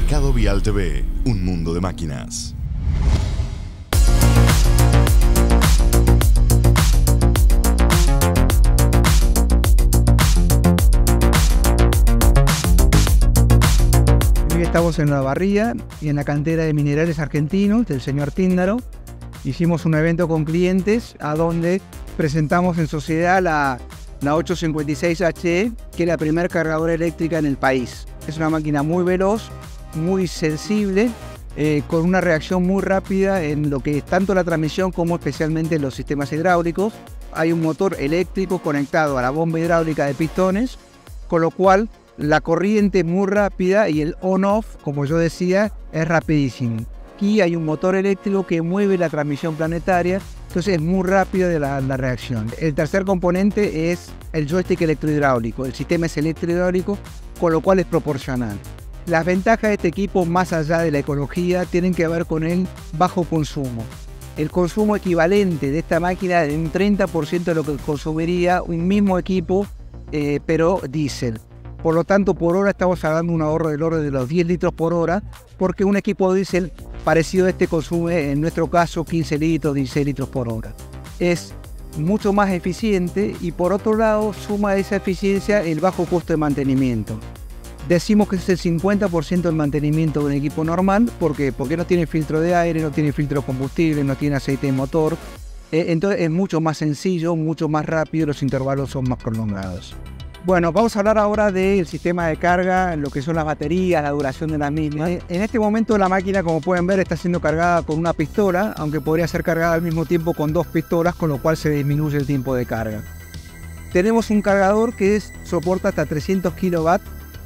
Mercado Vial TV, un mundo de máquinas. Hoy estamos en La Barría y en la cantera de minerales argentinos del señor Tíndaro. Hicimos un evento con clientes a donde presentamos en sociedad la 856HE, que es la primera cargadora eléctrica en el país. Es una máquina muy veloz, muy sensible, con una reacción muy rápida en lo que es tanto la transmisión como especialmente en los sistemas hidráulicos. Hay un motor eléctrico conectado a la bomba hidráulica de pistones, con lo cual la corriente es muy rápida y el on-off, como yo decía, es rapidísimo. Aquí hay un motor eléctrico que mueve la transmisión planetaria, entonces es muy rápida la reacción. El tercer componente es el joystick electrohidráulico. El sistema es electrohidráulico, con lo cual es proporcional. Las ventajas de este equipo, más allá de la ecología, tienen que ver con el bajo consumo. El consumo equivalente de esta máquina es de un 30% de lo que consumiría un mismo equipo, pero diésel. Por lo tanto, por hora estamos hablando de un ahorro del orden de los 10 litros por hora, porque un equipo diésel parecido a este consume, en nuestro caso, 15 litros, 16 litros por hora. Es mucho más eficiente y, por otro lado, suma a esa eficiencia el bajo costo de mantenimiento. Decimos que es el 50% del mantenimiento de un equipo normal. ¿Por qué? Porque no tiene filtro de aire, no tiene filtro de combustible, no tiene aceite de motor. Entonces es mucho más sencillo, mucho más rápido, los intervalos son más prolongados. Bueno, vamos a hablar ahora del sistema de carga, lo que son las baterías, la duración de las mismas. En este momento la máquina, como pueden ver, está siendo cargada con una pistola, aunque podría ser cargada al mismo tiempo con dos pistolas, con lo cual se disminuye el tiempo de carga. Tenemos un cargador que soporta hasta 300 kWh,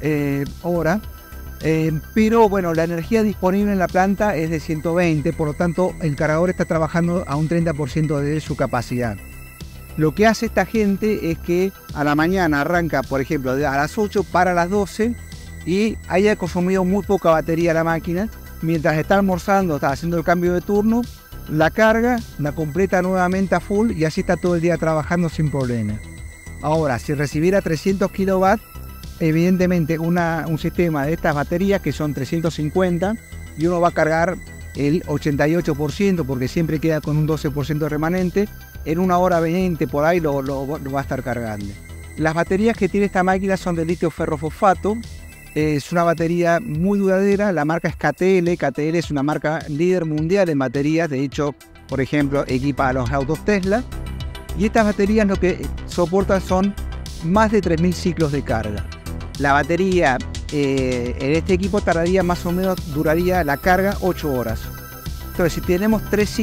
pero bueno, la energía disponible en la planta es de 120, por lo tanto el cargador está trabajando a un 30% de su capacidad. Lo que hace esta gente es que a la mañana arranca, por ejemplo, a las 8 para las 12 y haya consumido muy poca batería la máquina. Mientras está almorzando, está haciendo el cambio de turno, la carga, la completa nuevamente a full y así está todo el día trabajando sin problema. Ahora, si recibiera 300 kW, evidentemente un sistema de estas baterías, que son 350, y uno va a cargar el 88%, porque siempre queda con un 12% remanente, en 1 hora 20 por ahí lo va a estar cargando. Las baterías que tiene esta máquina son de litio ferrofosfato. Es una batería muy duradera. La marca es CATL. CATL es una marca líder mundial en baterías. De hecho, por ejemplo, equipa a los autos Tesla. Y estas baterías lo que soportan son más de 3.000 ciclos de carga. La batería en este equipo tardaría más o menos, duraría la carga 8 horas. Entonces, si tenemos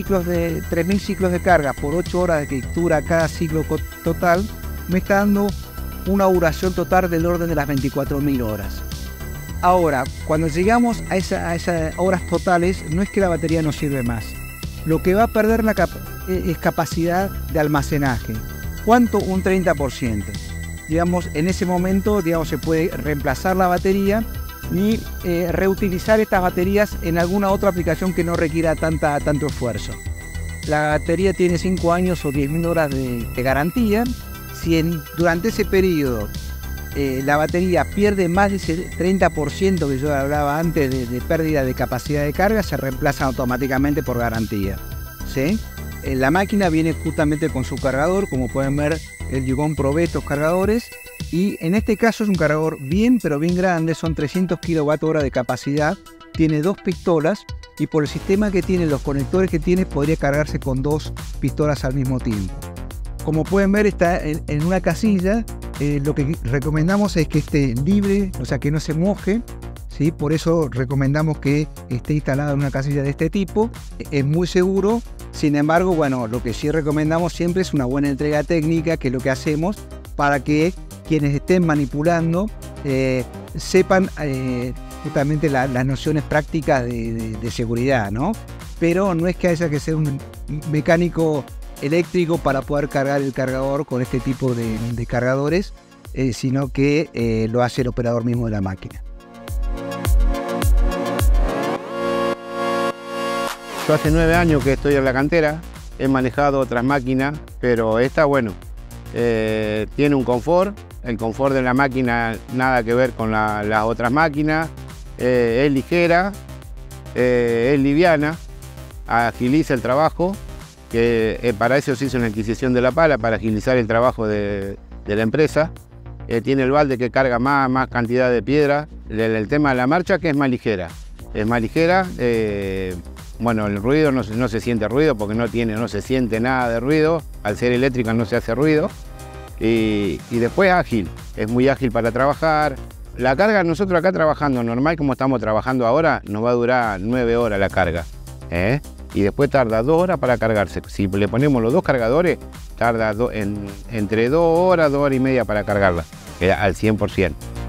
3.000 ciclos de carga por 8 horas de que dura cada ciclo total, me está dando una duración total del orden de las 24.000 horas. Ahora, cuando llegamos a esas horas totales, no es que la batería no sirve más. Lo que va a perder es capacidad de almacenaje. ¿Cuánto? Un 30%. Digamos, en ese momento, se puede reemplazar la batería y reutilizar estas baterías en alguna otra aplicación que no requiera tanto esfuerzo. La batería tiene 5 años o 10.000 horas de garantía. Si durante ese periodo la batería pierde más de ese 30% que yo hablaba antes de pérdida de capacidad de carga, se reemplazan automáticamente por garantía, ¿sí? La máquina viene justamente con su cargador, como pueden ver, el Yugong provee estos cargadores. Y en este caso es un cargador pero bien grande, son 300 kWh de capacidad, tiene 2 pistolas y por el sistema que tiene, los conectores que tiene, podría cargarse con 2 pistolas al mismo tiempo. Como pueden ver, está en una casilla. Lo que recomendamos es que esté libre, o sea, que no se moje, ¿sí? Por eso recomendamos que esté instalada en una casilla de este tipo. Es muy seguro. Sin embargo, bueno, lo que sí recomendamos siempre es una buena entrega técnica, que es lo que hacemos para que quienes estén manipulando sepan justamente las nociones prácticas de seguridad, ¿no? Pero no es que haya que ser un mecánico eléctrico para poder cargar el cargador con este tipo de cargadores, sino que lo hace el operador mismo de la máquina. Yo hace 9 años que estoy en la cantera, he manejado otras máquinas, pero esta, bueno, tiene un confort. El confort de la máquina nada que ver con las otras máquinas. es ligera, es liviana, agiliza el trabajo, que para eso se hizo una adquisición de la pala, para agilizar el trabajo de la empresa. Tiene el balde que carga más cantidad de piedra. El tema de la marcha, que es más ligera. Es más ligera, bueno, el ruido no se siente ruido porque no se siente nada de ruido. Al ser eléctrica no se hace ruido. Y después ágil, es muy ágil para trabajar. La carga, nosotros acá trabajando normal como estamos trabajando ahora, nos va a durar 9 horas la carga. Y después tarda 2 horas para cargarse. Si le ponemos los dos cargadores, tarda entre 2 horas, 2 horas y media para cargarla, al 100%.